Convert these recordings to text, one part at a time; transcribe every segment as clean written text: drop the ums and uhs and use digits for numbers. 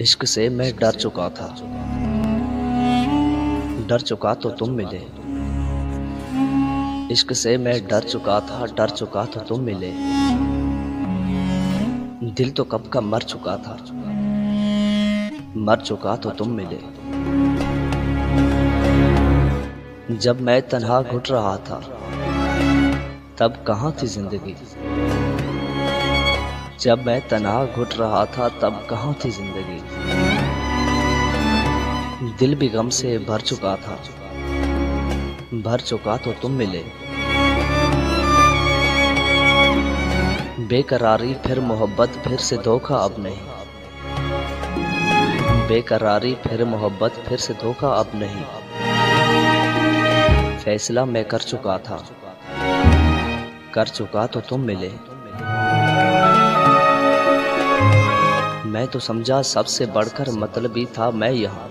इश्क से मैं डर चुका था, डर चुका तो तुम मिले। इश्क से मैं डर चुका था, डर चुका तो तुम मिले। दिल तो कब का मर चुका था, मर चुका तो तुम मिले। जब मैं तन्हा घुट रहा था, तब कहाँ थी जिंदगी। जब मैं तन्हा घुट रहा था, तब कहाँ थी जिंदगी। दिल भी गम से भर चुका था, भर चुका तो तुम मिले। बेकरारी फिर मोहब्बत, फिर से धोखा अब नहीं। बेकरारी फिर मोहब्बत, फिर से धोखा अब नहीं। फैसला मैं कर चुका था, कर चुका तो तुम मिले। मैं तो समझा सबसे बढ़कर मतलबी था मैं यहाँ।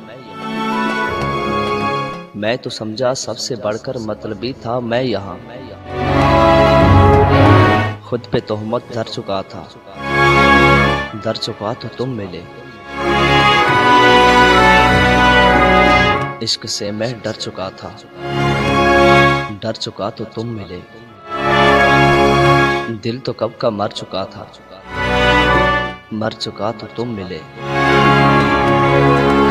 मैं तो समझा सबसे बढ़कर मतलबी था मैं यहाँ। खुद पे तोहमत धर चुका था, डर चुका तो तुम मिले। इश्क से मैं डर चुका था, डर चुका तो तुम मिले। दिल तो कब का मर चुका था, मर चुका तो तुम मिले।